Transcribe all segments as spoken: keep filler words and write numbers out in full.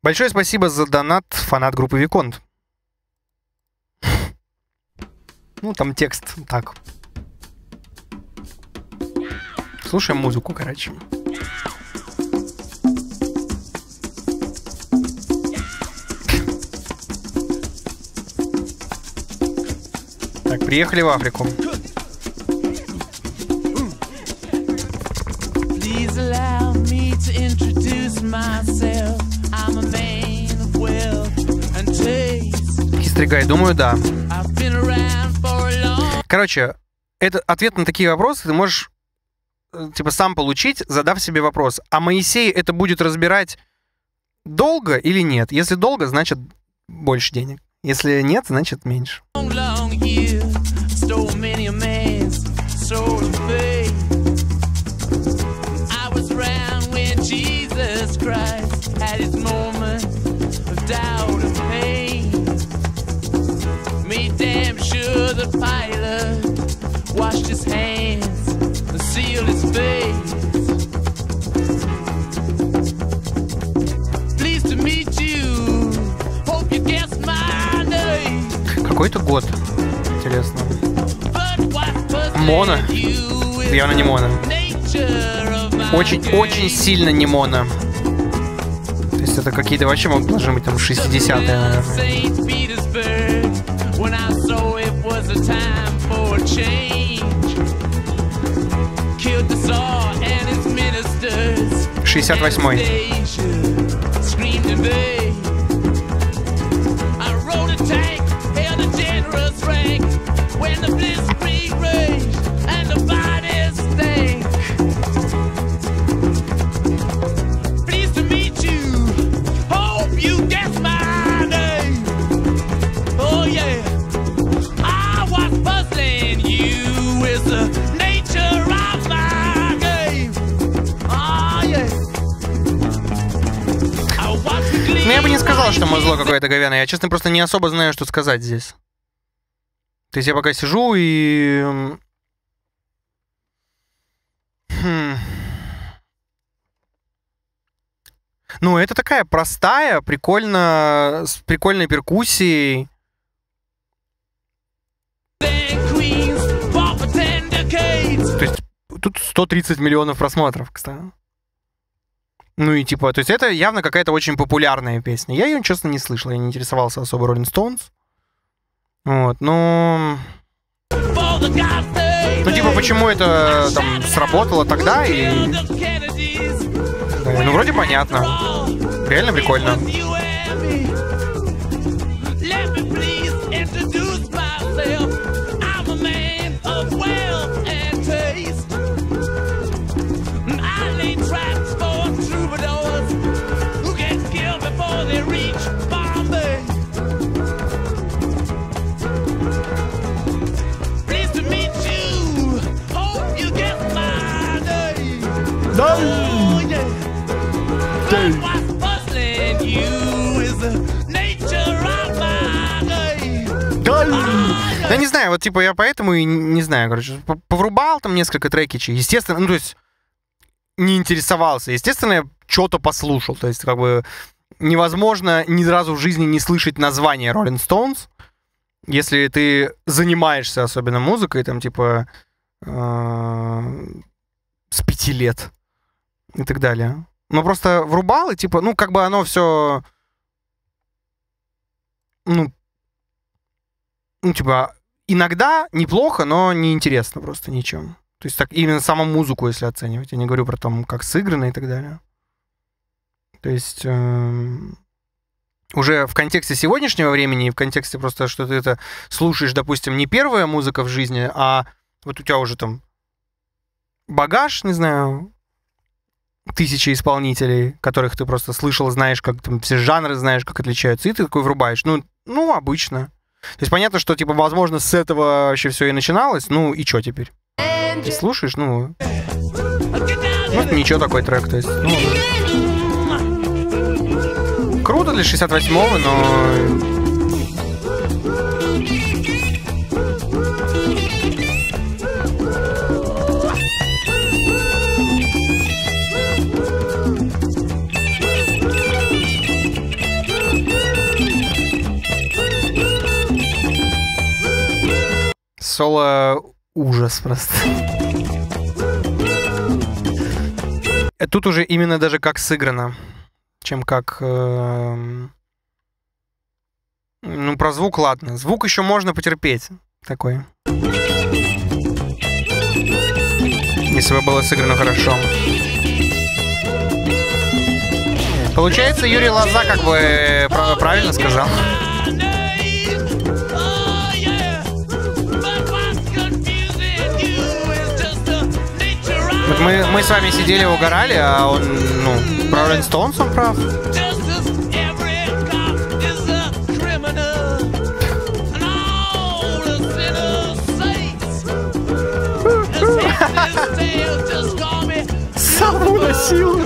Большое спасибо за донат, фанат группы Виконт. Ну, там текст так. Слушаем музыку, короче. Так, приехали в Африку. Кистригай, думаю, да. Короче, это ответ на такие вопросы ты можешь типа сам получить, задав себе вопрос. А Моисей это будет разбирать долго или нет? Если долго, значит больше денег. Если нет, значит меньше. Какой-то год. Интересно. Моно? Явно не моно. Очень-очень сильно не моно. То есть это какие-то вообще могут должны быть там шестидесятые, наверное. шестьдесят восьмой. Ну, я бы не сказал, что музло какое-то говяное. Я, честно, просто не особо знаю, что сказать здесь. То есть я пока сижу и... Хм. Ну, это такая простая, прикольно, с прикольной перкуссией. То есть тут сто тридцать миллионов просмотров, кстати. Ну и типа, то есть это явно какая-то очень популярная песня. Я ее, честно, не слышал, я не интересовался особо Rolling Stones. Вот, но... Ну типа, почему это там сработало тогда и... Да, ну вроде понятно. Реально прикольно. Да. Я не знаю, вот типа я поэтому и не знаю, короче, поврубал там несколько трекичей, естественно, ну то есть не интересовался, естественно, я что-то послушал, то есть как бы невозможно ни разу в жизни не слышать название Rolling Stones, если ты занимаешься особенно музыкой, там типа с пяти лет и так далее. Но просто врубал и типа, ну как бы оно все, ну Ну, типа, иногда неплохо, но неинтересно просто ничем. То есть так именно саму музыку, если оценивать. Я не говорю про то, как сыграно и так далее. То есть э, уже в контексте сегодняшнего времени, в контексте просто, что ты это слушаешь, допустим, не первая музыка в жизни, а вот у тебя уже там багаж, не знаю, тысячи исполнителей, которых ты просто слышал, знаешь, как там все жанры, знаешь, как отличаются, и ты такой врубаешь. Ну, ну обычно. То есть понятно, что, типа, возможно, с этого вообще все и начиналось. Ну, и что теперь? Ты слушаешь, ну... Ну, ничего, такой трек, то есть... Ну, круто для шестьдесят восьмого, но... соло ужас просто. Тут уже именно даже как сыграно, чем как... Э, ну, про звук, ладно. Звук еще можно потерпеть. Такой. Если бы было сыграно хорошо. Получается, Юрий Лоза как бы правильно сказал. Вот мы, мы с вами сидели, угорали, а он, ну, про Роллинг Стоунс он прав. Саму носил.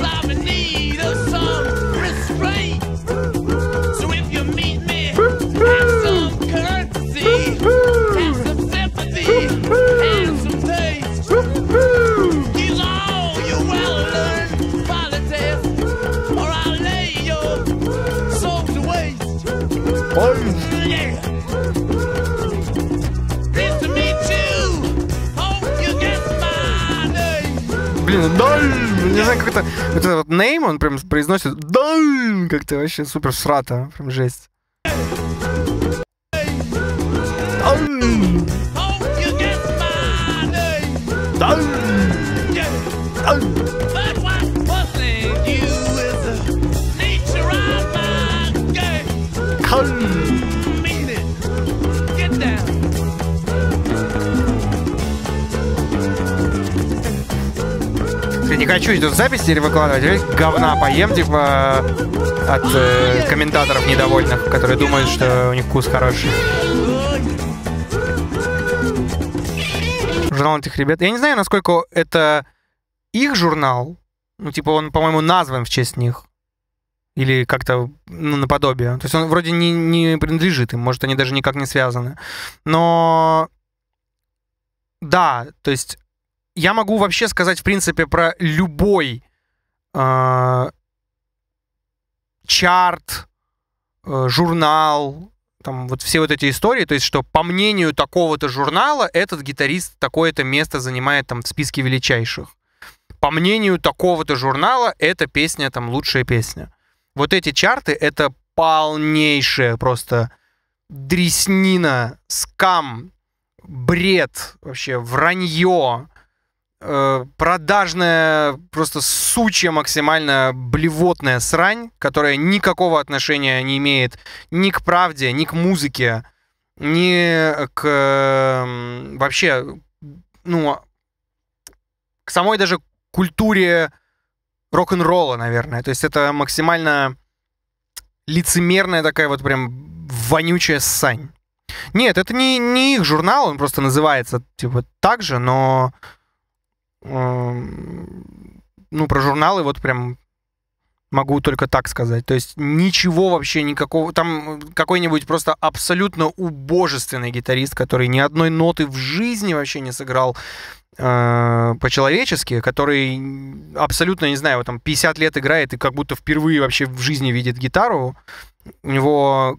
Блин, да, не знаю, как это, вот этот вот name, он прям произносит, да, как-то вообще супер срато, прям жесть. Не хочу эту запись теперь выкладывать, говна поем, типа, от э, комментаторов недовольных, которые думают, что у них вкус хороший. Журнал этих ребят. Я не знаю, насколько это их журнал. Ну, типа, он, по-моему, назван в честь них. Или как-то, ну, наподобие. То есть он вроде не, не принадлежит им, может, они даже никак не связаны. Но... Да, то есть... Я могу вообще сказать, в принципе, про любой э, чарт, э, журнал, там вот все вот эти истории, то есть, что по мнению такого-то журнала этот гитарист такое-то место занимает там в списке величайших. По мнению такого-то журнала эта песня там лучшая песня. Вот эти чарты — это полнейшая просто дреснина, скам, бред, вообще вранье. Продажная, просто сучья максимально блевотная срань, которая никакого отношения не имеет ни к правде, ни к музыке, ни к вообще, ну, к самой даже культуре рок-н-ролла, наверное. То есть это максимально лицемерная такая вот прям вонючая ссань. Нет, это не, не их журнал, он просто называется типа так же, но... Ну, про журналы вот прям могу только так сказать. То есть ничего вообще, никакого... Там какой-нибудь просто абсолютно убожественный гитарист, который ни одной ноты в жизни вообще не сыграл э, по-человечески, который абсолютно, не знаю, вот там пятьдесят лет играет и как будто впервые вообще в жизни видит гитару. У него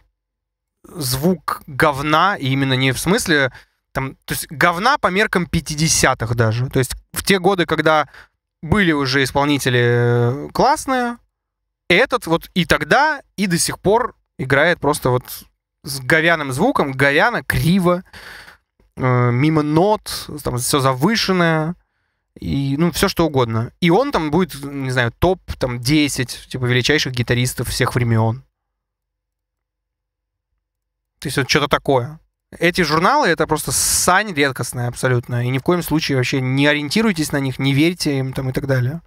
звук говна, и именно не в смысле... Там, то есть говна по меркам пятидесятых даже. То есть в те годы, когда были уже исполнители классные, этот вот и тогда, и до сих пор играет просто вот с говяным звуком, говяно, криво, э, мимо нот, там все завышенное, и, ну, все что угодно. И он там будет, не знаю, топ там десять, типа, величайших гитаристов всех времен. То есть вот что-то такое. Эти журналы — это просто ссань редкостная абсолютно. И ни в коем случае вообще не ориентируйтесь на них, не верьте им там и так далее.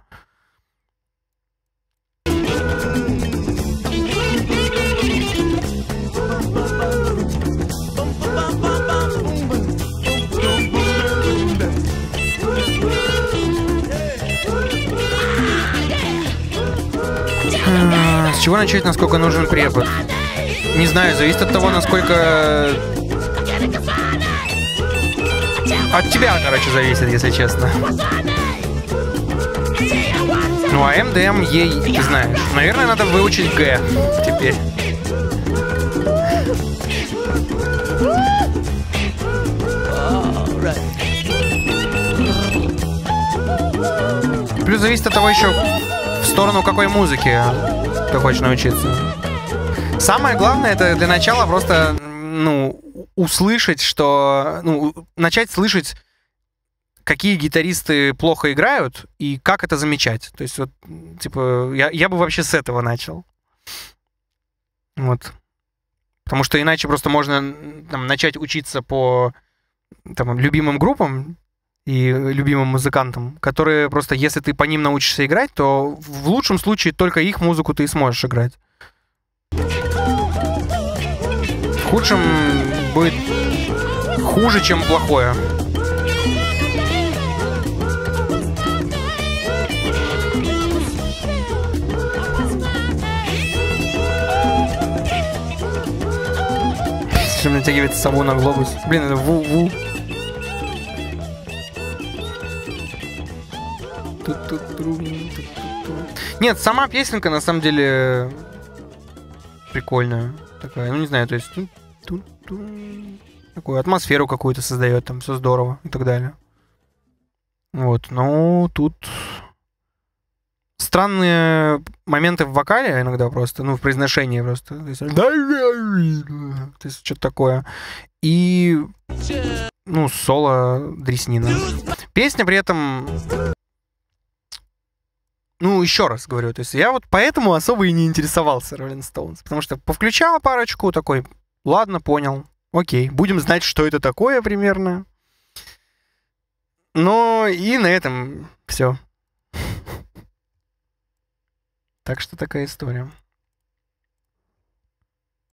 С чего начать, насколько нужен препод? Не знаю, зависит от того, насколько... От тебя, короче, зависит, если честно. Ну, а эм дэ эм ей, ты знаешь. Наверное, надо выучить Г теперь. зависит от того еще, в сторону какой музыки ты хочешь научиться. Самое главное, это для начала просто, ну, услышать, что... Ну, начать слышать, какие гитаристы плохо играют и как это замечать. То есть вот, типа, я, я бы вообще с этого начал. Вот. Потому что иначе просто можно там, начать учиться по там, любимым группам и любимым музыкантам, которые просто, если ты по ним научишься играть, то в лучшем случае только их музыку ты и сможешь играть. В худшем будет хуже, чем плохое. Чем натягивает сову на глобус. Блин, это ву-ву. Нет, сама песенка на самом деле прикольная. Такая, ну не знаю, то есть такую атмосферу какую-то создает, там все здорово и так далее. Вот, но тут странные моменты в вокале иногда просто, ну, в произношении просто. То есть, то есть что-то такое. И, ну, соло дреснина. Песня при этом... Ну, еще раз говорю, то есть я вот поэтому особо и не интересовался Rolling Stones. Потому что повключала парочку, такой, ладно, понял, окей, будем знать, что это такое примерно. Ну, и на этом все. Так что такая история.